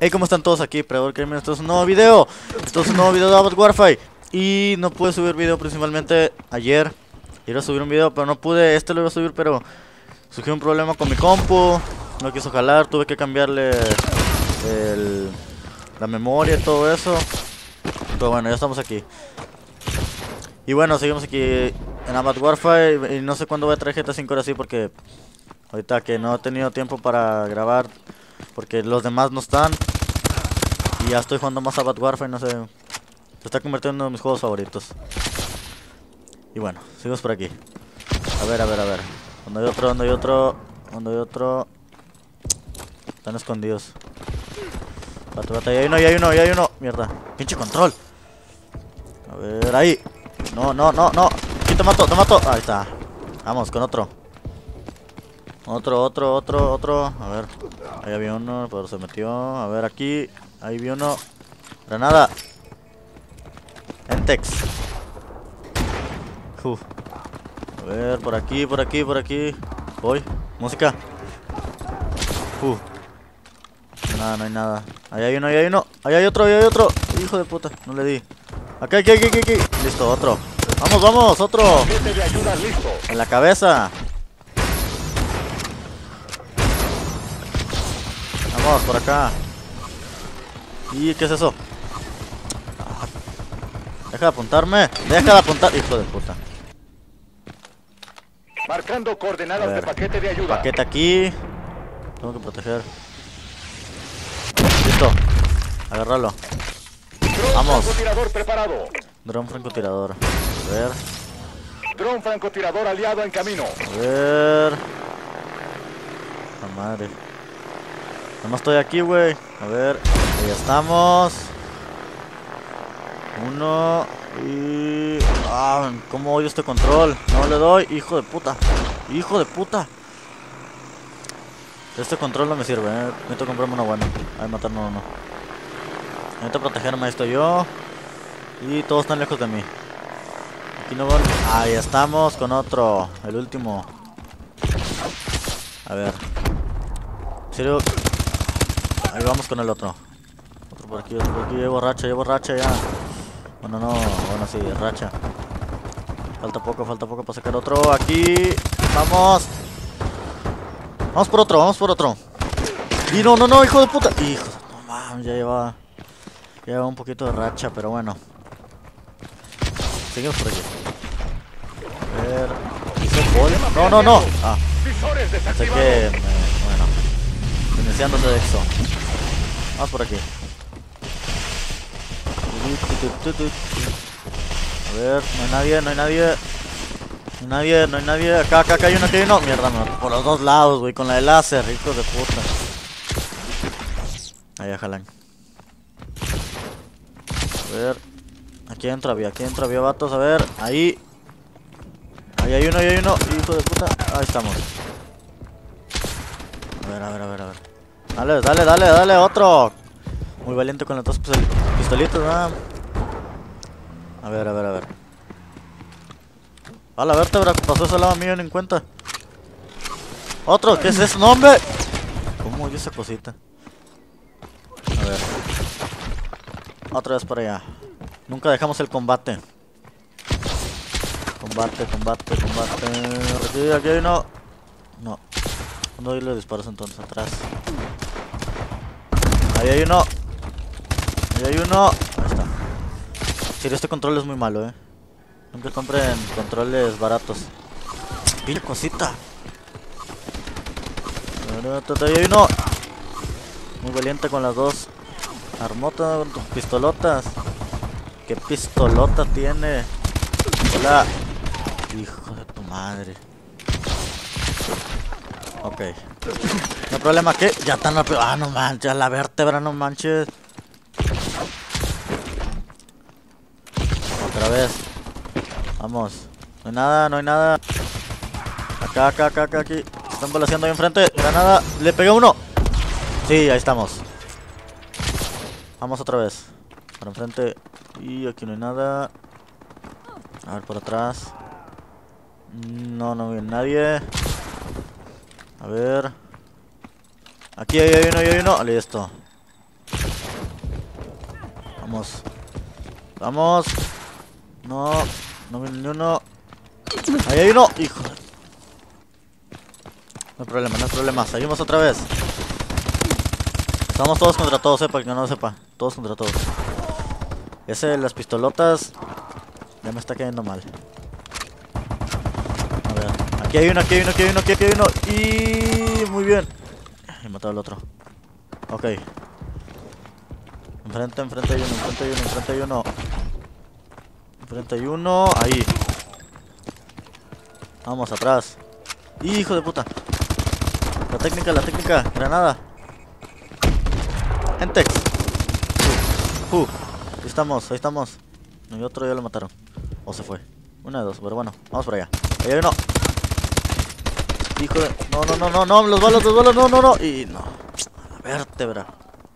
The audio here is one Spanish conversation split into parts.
Hey, ¿cómo están todos aquí? Predador Gamer, esto es un nuevo video. Esto es un nuevo video de Advanced Warfare. Y no pude subir video principalmente ayer. Iba a subir un video, pero no pude. Este lo iba a subir, pero surgió un problema con mi compu. No quiso jalar, tuve que cambiarle la memoria y todo eso. Pero bueno, ya estamos aquí. Y bueno, seguimos aquí en Advanced Warfare. Y no sé cuándo voy a traer GTA 5 ahora sí, porque ahorita que no he tenido tiempo para grabar, porque los demás no están. Y ya estoy jugando más a Advanced Warfare, no sé. Se está convirtiendo en uno de mis juegos favoritos. Y bueno, seguimos por aquí. A ver. ¿Dónde hay otro? ¿Dónde hay otro? ¿Dónde hay otro? Están escondidos. Bate, ahí hay uno. Mierda. Pinche control. A ver, ahí. No. Aquí te mato. Ahí está. Vamos, con otro. Otro. A ver. Ahí había uno, pero se metió. A ver, aquí. Ahí vi uno. Granada. Entex. A ver, por aquí. Voy. Música. Nada, no hay nada. Ahí hay uno. Ahí hay otro. Hijo de puta, no le di. Aquí. Listo, otro. Vamos, otro. En la cabeza. Vamos, por acá. ¿Y qué es eso? Deja de apuntarme. Hijo de puta. Marcando coordenadas de paquete de ayuda. Paquete aquí. Tengo que proteger. Listo. Agárralo. Vamos. Francotirador preparado. Dron francotirador. A ver. Dron francotirador aliado en camino. A ver. La madre. No estoy aquí, güey. A ver. Ahí estamos. Uno. Y... cómo odio este control. No le doy. Hijo de puta. Este control no me sirve, necesito comprarme uno bueno. Hay matarme uno. Necesito protegerme, ahí estoy yo. Y todos están lejos de mí. Aquí no van. Ahí estamos con otro. El último. A ver. ¿En serio? Ahí vamos con el otro. Otro por aquí. Llevo racha ya. Bueno, sí, racha. Falta poco para sacar otro. Aquí. Vamos. Vamos por otro. Y no, hijo de puta. Hijo, no mames, ya lleva un poquito de racha, pero bueno. Seguimos por aquí. A ver. No. Pensé que bueno. Iniciándose de eso. Vamos por aquí. A ver, no hay nadie. Acá hay uno. Mierda, no. Por los dos lados, güey, con la de láser, hijos de puta. Ahí, jalan. A ver. Aquí adentro había vatos, a ver. Ahí hay uno. Hijo de puta. Ahí estamos. A ver. Dale, otro. Muy valiente con las dos pistolitas, ¿no? A ver. A la vértebra, pasó ese lado mío en cuenta. Otro, ¿qué es eso? ¡No, hombre! ¿Cómo oye esa cosita? A ver. Otra vez para allá. Nunca dejamos el combate. Combate. Aquí hay uno. No. ¿Dónde le disparos entonces? Atrás. Ahí hay uno. Ahí está. Sí, este control es muy malo, Nunca compren controles baratos. Pinche cosita. Ahí hay uno. Muy valiente con las dos armotas, pistolotas. ¿Qué pistolota tiene? Hola. Hijo de tu madre. Ok. No hay problema, ¿qué? Ya están rápido. No manches, la vértebra, no manches. Otra vez. Vamos. No hay nada. Acá, aquí. Están balaceando ahí enfrente. Granada. Le pegué uno. Sí, ahí estamos. Vamos otra vez. Para enfrente. Y aquí no hay nada. A ver, por atrás. No viene nadie. A ver. Aquí hay uno. Listo. Vamos. Vamos. No. No viene ni uno. Ahí hay uno. Hijo. No hay problema, no hay problema. Seguimos otra vez. Estamos todos contra todos, para que no lo sepa. Todos contra todos. Ese de las pistolotas ya me está cayendo mal. A ver. Aquí hay uno, aquí hay uno, aquí hay uno, aquí hay uno. Y muy bien. He matado al otro. Ok. Enfrente hay uno, enfrente hay uno, enfrente hay uno. Enfrente hay uno. Ahí. Vamos, atrás. Hijo de puta. La técnica. Granada. Gentex. Ahí estamos. No, y otro ya lo mataron. O se fue. Una de dos, pero bueno. Vamos para allá. Ahí hay uno. Hijo de... No. Los balas, no. Y no. A la vértebra.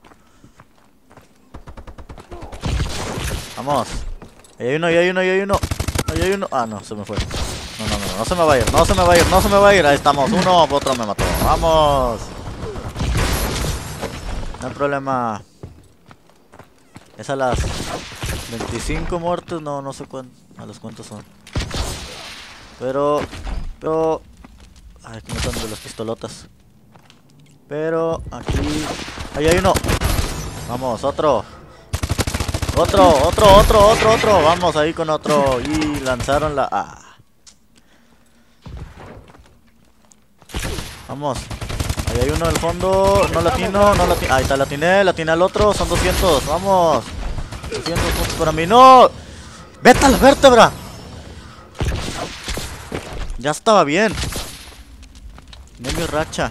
Vamos. Ahí hay uno. Ah, no, se me fue. No se me va a ir. Ahí estamos. Uno, otro me mató. Vamos. No hay problema. Es a las 25 muertes. No sé a los cuántos son. Pero. Ay, que me están de las pistolotas. Pero aquí. Ahí hay uno. Vamos, otro. Vamos ahí con otro. Y lanzaron la... Ah. Vamos. Ahí hay uno en el fondo. No latino. Ahí está, latiné al otro. Son 200. Vamos. 200 puntos para mí. ¡No! ¡Vete a la vértebra! Ya estaba bien. De mi racha.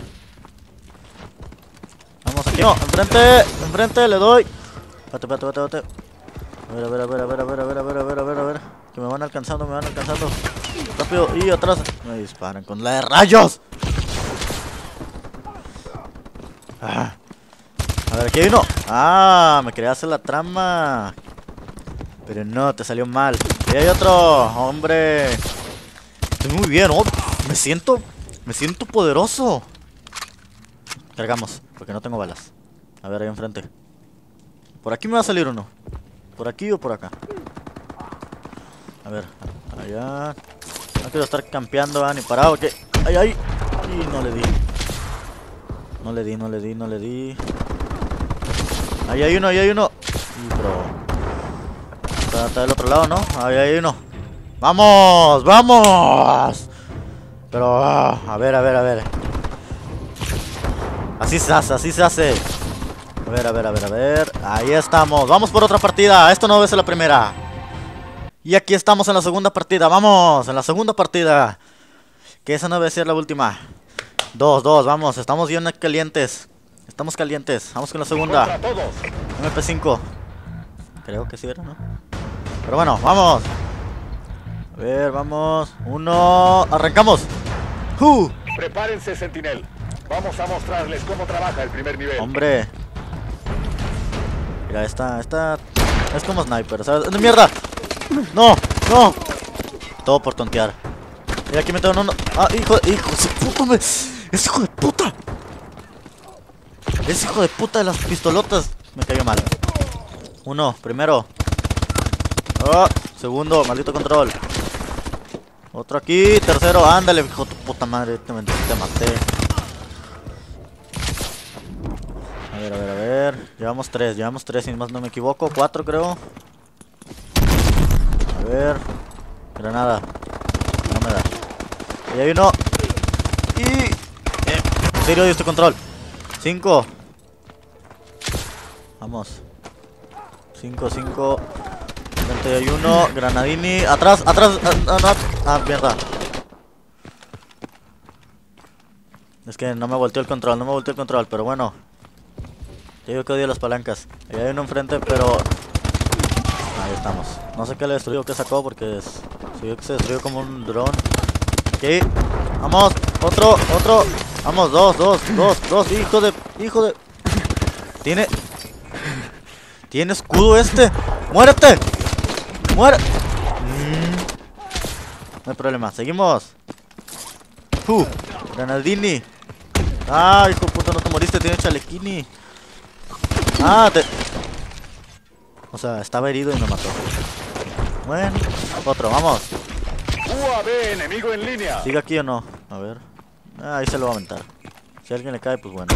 Vamos aquí. No, enfrente le doy. Espérate. A ver. Que me van alcanzando. Rápido. Y atrás. Me disparan con la de rayos. A ver, aquí hay uno. Me quería hacer la trama. Pero no, te salió mal. Y hay otro. Hombre. Estoy muy bien, ¿no? Me siento poderoso. Cargamos, porque no tengo balas. A ver, ahí enfrente. Por aquí me va a salir uno. ¿Por aquí o por acá? A ver, allá. No quiero estar campeando, ni parado. Que... Ahí. Y no le di. No le di. Ahí hay uno. Y pero... Está del otro lado, ¿no? Ahí hay uno. ¡Vamos! Pero... a ver. Así se hace. A ver. Ahí estamos. Vamos por otra partida. Esto no es la primera. Y aquí estamos en la segunda partida. Vamos, en la segunda partida. Que esa no debe ser la última. 2, vamos. Estamos bien calientes. Vamos con la segunda. MP5. Creo que sí era, ¿no? Pero bueno, vamos. A ver, vamos. 1. Arrancamos. Prepárense, Sentinel. Vamos a mostrarles cómo trabaja el primer nivel. Hombre. Mira, esta es como sniper, ¿sabes? ¡De mierda! ¡No! Todo por tontear. Mira, aquí me tengo uno. Hijo de puta, ¡es hijo de puta! ¡Es hijo de puta de las pistolotas! Me cayó mal. Primero. Segundo, maldito control. Otro aquí, tercero, ándale, hijo de tu puta madre, te maté. A ver. Llevamos 3, si más no me equivoco. 4 creo. A ver. Granada. No me da. Y hay uno. En serio, dio este control. 5. Vamos. 5. Frente hay uno. Granadini. Atrás. Mierda. Es que no me volteó el control, pero bueno. Yo digo que odio las palancas. Ahí hay uno enfrente, pero... Ahí estamos. No sé qué le destruyó, qué sacó, porque se destruyó como un dron. Aquí. Vamos. Otro. Vamos, dos. Hijo de... Tiene escudo este. ¡Muérete! ¡Muere! No hay problema, seguimos. Granadini. Hijo de puta, no te moriste, tiene chalequini. No O sea, estaba herido y me mató. Bueno, otro, vamos. UAV enemigo en línea. ¿Sigue aquí o no? A ver. Ah, ahí se lo va a aventar. Si a alguien le cae, pues bueno.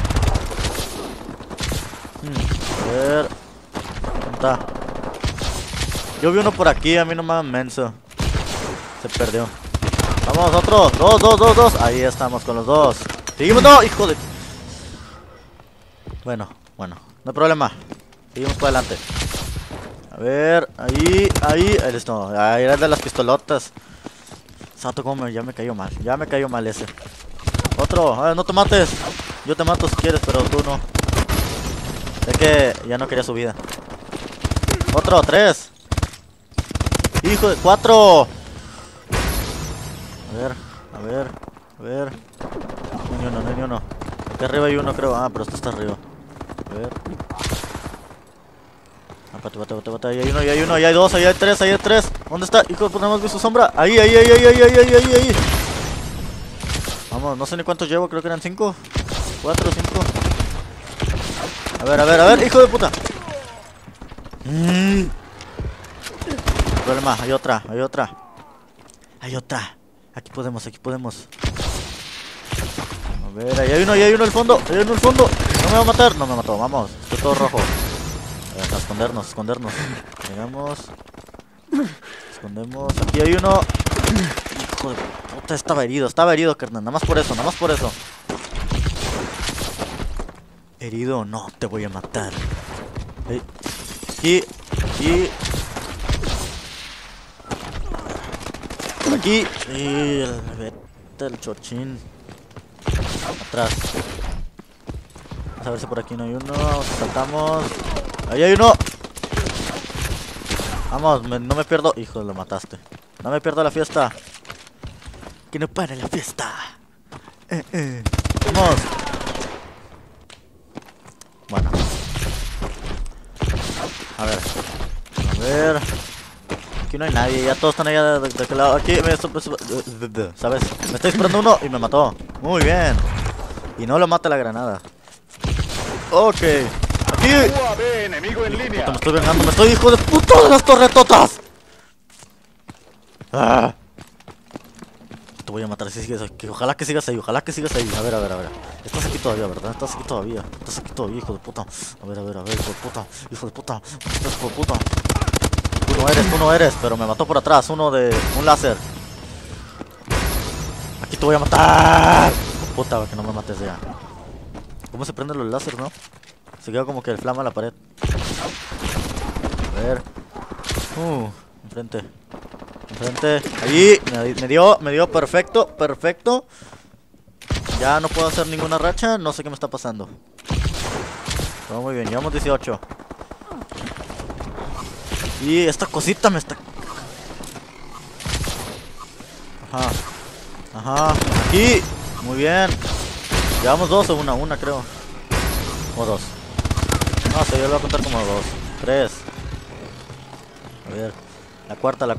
A ver. ¿Dónde está? Yo vi uno por aquí, a mí no me hagan menso. Se perdió. Vamos, otro. Dos. Ahí estamos con los dos. Seguimos, no, hijo de... Bueno, no hay problema. Seguimos para adelante. A ver, ahí, listo. Ahí era el de las pistolotas. Sato, como ya me cayó mal ese. Otro, a ver, no te mates. Yo te mato si quieres, pero tú no. Sé que ya no quería su vida. Otro, 3. Hijo de 4. A ver. No hay ni uno. Aquí arriba hay uno, creo. Ah, pero este está arriba. A ver. Bate. Ahí hay uno, ahí hay dos, ahí hay tres. ¿Dónde está? Hijo de puta, nada más vi su sombra. Ahí. Vamos, no sé ni cuántos llevo, creo que eran 5. 4, 5. A ver, hijo de puta. Problema, hay otra. Aquí podemos. A ver, ahí hay uno al fondo. No me va a matar. No me mató, vamos. Estoy todo rojo. A ver, a escondernos. Llegamos. Escondemos. Aquí hay uno. Hijo de puta, estaba herido, carnal. Nada más por eso. Herido, no, te voy a matar. Aquí. Por aquí. Y vete el chochín. Atrás. Vamos a ver si por aquí no hay uno. Saltamos. Ahí hay uno. Vamos, no me pierdo. Hijo, lo mataste. No me pierdo la fiesta. Que no pare la fiesta. Vamos. Bueno. A ver. Aquí no hay nadie. Ya todos están allá de aquel lado. Aquí ¿sabes? Me está disparando uno y me mató. Muy bien. Y no lo mata la granada. Ok. Aquí. UAV enemigo en línea. Puta, me estoy vengando. Me estoy, hijo de puta, de las torretotas. Te voy a matar si sigues aquí. Ojalá que sigas ahí. A ver. Estás aquí todavía, ¿verdad? Estás aquí todavía, hijo de puta. A ver, hijo de puta. Tú no eres, pero me mató por atrás. Uno de un láser. Aquí te voy a matar. Puta, que no me mates ya. ¿Cómo se prenden los láseres, no? Se queda como que el flama a la pared. A ver. Enfrente. Ahí. Me dio perfecto. Ya no puedo hacer ninguna racha. No sé qué me está pasando. Todo muy bien, llevamos 18. Y esta cosita me está... Ajá. Aquí. Muy bien. Llevamos 2 o una creo. O 2. No sé, yo lo voy a contar como 2. 3. A ver. La cuarta.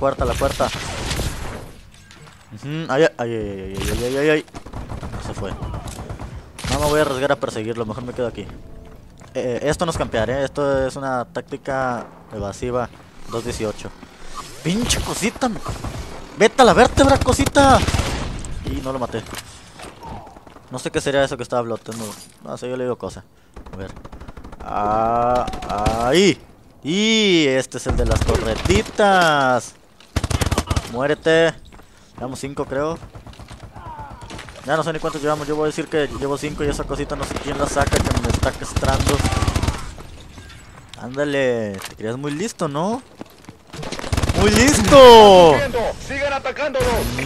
Ay. No se fue. No me voy a arriesgar a perseguirlo, mejor me quedo aquí. Esto no es campear, esto es una táctica evasiva. 218. Pinche cosita. Vete a la vértebra, cosita. Y no lo maté. No sé qué sería eso que estaba flotando. No sé, yo le digo cosa. A ver. Ahí. Y este es el de las torretitas. Muérete. Llevamos 5, creo. Ya no sé ni cuántos llevamos. Yo voy a decir que llevo 5 y esa cosita no sé quién la saca, que me está castrando. Ándale. Te creías muy listo, ¿no? ¡Muy listo! ¡Sigan atacándolo!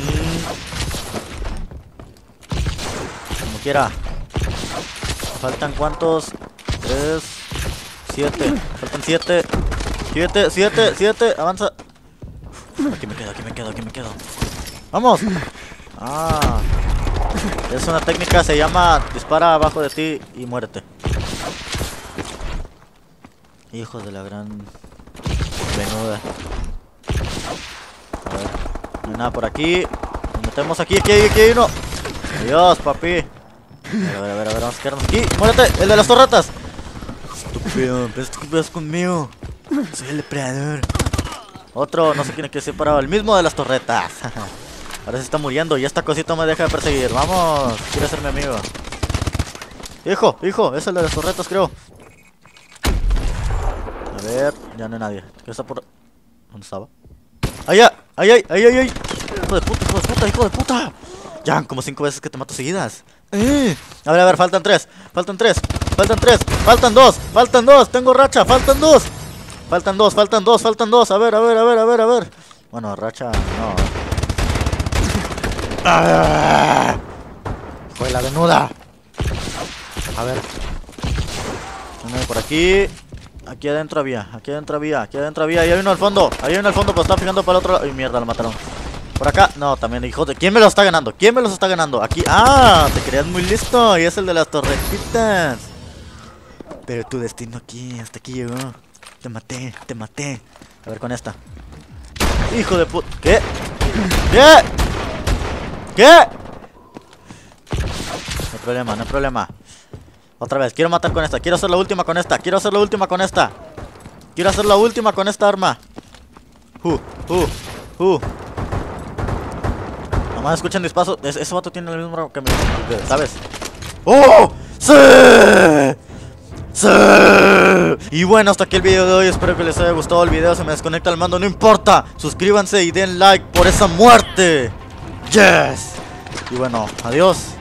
Como quiera. ¿Faltan cuántos? 3, 7. Faltan 7. 7. Avanza. Aquí me quedo. ¡Vamos! Es una técnica, se llama dispara abajo de ti y muérete. Hijo de la gran venuda. A ver, no hay nada por aquí. Nos metemos aquí hay uno. Adiós, papi. A ver, vamos a quedarnos aquí. ¡Muérete! ¡El de las torretas! Estúpido, pensé que ibas conmigo. Soy el depredador. Otro, no sé quién es que se parado. El mismo de las torretas. Ahora se está muriendo y esta cosita me deja de perseguir. Vamos, quiere ser mi amigo. Hijo, es el de las torretas, creo. A ver, ya no hay nadie. ¿Qué está por...? ¿Dónde estaba? ¡Allá! ¡Ay! ¡Hijo de puta! Ya, como 5 veces que te mato seguidas. A ver, faltan 3. Faltan 2. Tengo racha, faltan 2. Faltan dos. A ver. Bueno, racha, no. Fue la venuda. A ver. Uno por aquí. Aquí adentro había. Y hay uno al fondo, pero está fijando para el otro lado. Ay, mierda, lo mataron. Por acá, no, también, hijo de... ¿Quién me los está ganando? Aquí, te creías muy listo. Y es el de las torretitas. Pero tu destino aquí, hasta aquí llegó. Te maté. A ver con esta. Hijo de puta. ¿Qué? No hay problema. Otra vez, quiero matar con esta. Quiero hacer la última con esta. Quiero hacer la última con esta arma. Nomás escuchen mis pasos. Ese vato tiene el mismo que mi... ¿Sabes? ¡Oh! ¡Sí! Y bueno, hasta aquí el video de hoy. Espero que les haya gustado el video. Se me desconecta el mando, no importa. Suscríbanse y den like por esa muerte. Yes. Y bueno, adiós.